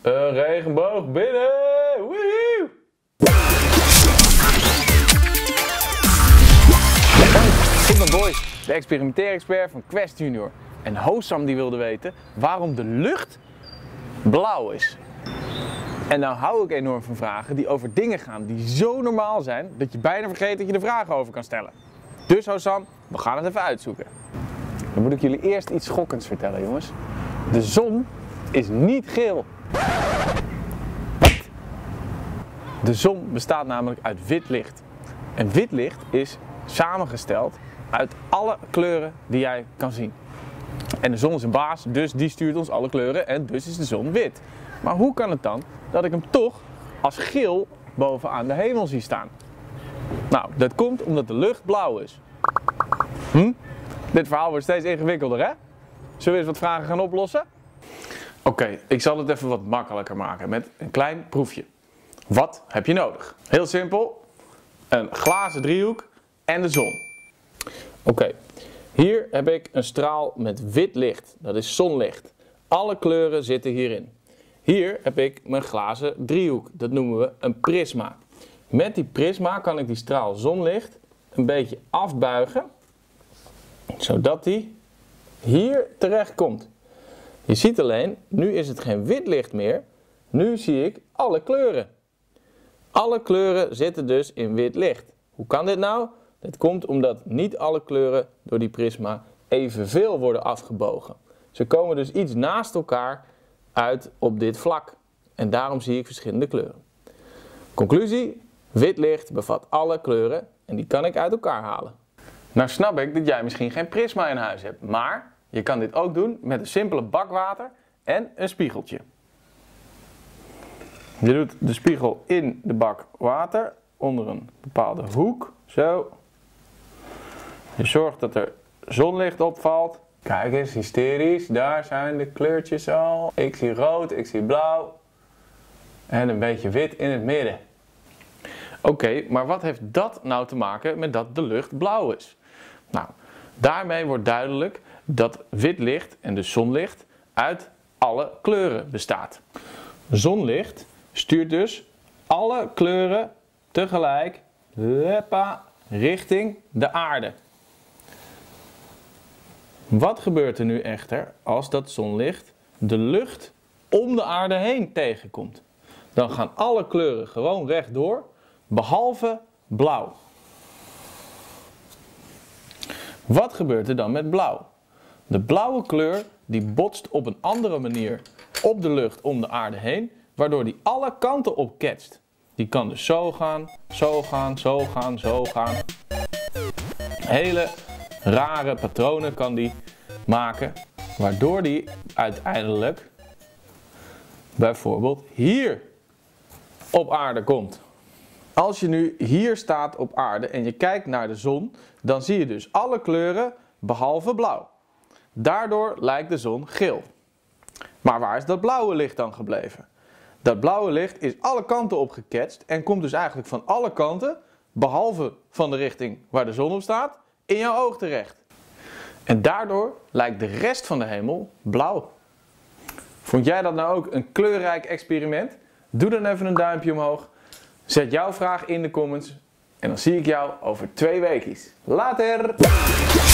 Een regenboog binnen! Woehoe! Ik ben Boys, de experimenteerexpert van Quest Junior. En Hossam die wilde weten waarom de lucht blauw is. En nou hou ik enorm van vragen die over dingen gaan die zo normaal zijn dat je bijna vergeet dat je er vragen over kan stellen. Dus Hossam, we gaan het even uitzoeken. Dan moet ik jullie eerst iets schokkends vertellen, jongens. De zon is niet geel. Wat? De zon bestaat namelijk uit wit licht. En wit licht is samengesteld uit alle kleuren die jij kan zien. En de zon is een baas, dus die stuurt ons alle kleuren en dus is de zon wit. Maar hoe kan het dan dat ik hem toch als geel bovenaan de hemel zie staan? Nou, dat komt omdat de lucht blauw is. Dit verhaal wordt steeds ingewikkelder, hè? Zullen we eens wat vragen gaan oplossen? Oké, ik zal het even wat makkelijker maken met een klein proefje. Wat heb je nodig? Heel simpel, een glazen driehoek en de zon. Oké, hier heb ik een straal met wit licht, dat is zonlicht. Alle kleuren zitten hierin. Hier heb ik mijn glazen driehoek, dat noemen we een prisma. Met die prisma kan ik die straal zonlicht een beetje afbuigen, zodat die hier terecht komt. Je ziet alleen, nu is het geen wit licht meer, nu zie ik alle kleuren. Alle kleuren zitten dus in wit licht. Hoe kan dit nou? Dit komt omdat niet alle kleuren door die prisma evenveel worden afgebogen. Ze komen dus iets naast elkaar uit op dit vlak. En daarom zie ik verschillende kleuren. Conclusie, wit licht bevat alle kleuren en die kan ik uit elkaar halen. Nou snap ik dat jij misschien geen prisma in huis hebt, maar je kan dit ook doen met een simpele bak water en een spiegeltje. Je doet de spiegel in de bak water onder een bepaalde hoek, zo. Je zorgt dat er zonlicht opvalt. Kijk eens, hysterisch, daar zijn de kleurtjes al. Ik zie rood, ik zie blauw en een beetje wit in het midden. Oké, maar wat heeft dat nou te maken met dat de lucht blauw is? Nou, daarmee wordt duidelijk dat wit licht en dus zonlicht uit alle kleuren bestaat. Zonlicht stuurt dus alle kleuren tegelijk richting de aarde. Wat gebeurt er nu echter als dat zonlicht de lucht om de aarde heen tegenkomt? Dan gaan alle kleuren gewoon rechtdoor, behalve blauw. Wat gebeurt er dan met blauw? De blauwe kleur die botst op een andere manier op de lucht om de aarde heen, waardoor die alle kanten op ketst. Die kan dus zo gaan, zo gaan, zo gaan, zo gaan. Hele rare patronen kan die maken, waardoor die uiteindelijk bijvoorbeeld hier op aarde komt. Als je nu hier staat op aarde en je kijkt naar de zon, dan zie je dus alle kleuren behalve blauw. Daardoor lijkt de zon geel. Maar waar is dat blauwe licht dan gebleven? Dat blauwe licht is alle kanten op geketst en komt dus eigenlijk van alle kanten, behalve van de richting waar de zon op staat, in jouw oog terecht. En daardoor lijkt de rest van de hemel blauw. Vond jij dat nou ook een kleurrijk experiment? Doe dan even een duimpje omhoog. Zet jouw vraag in de comments. En dan zie ik jou over 2 weekjes. Later!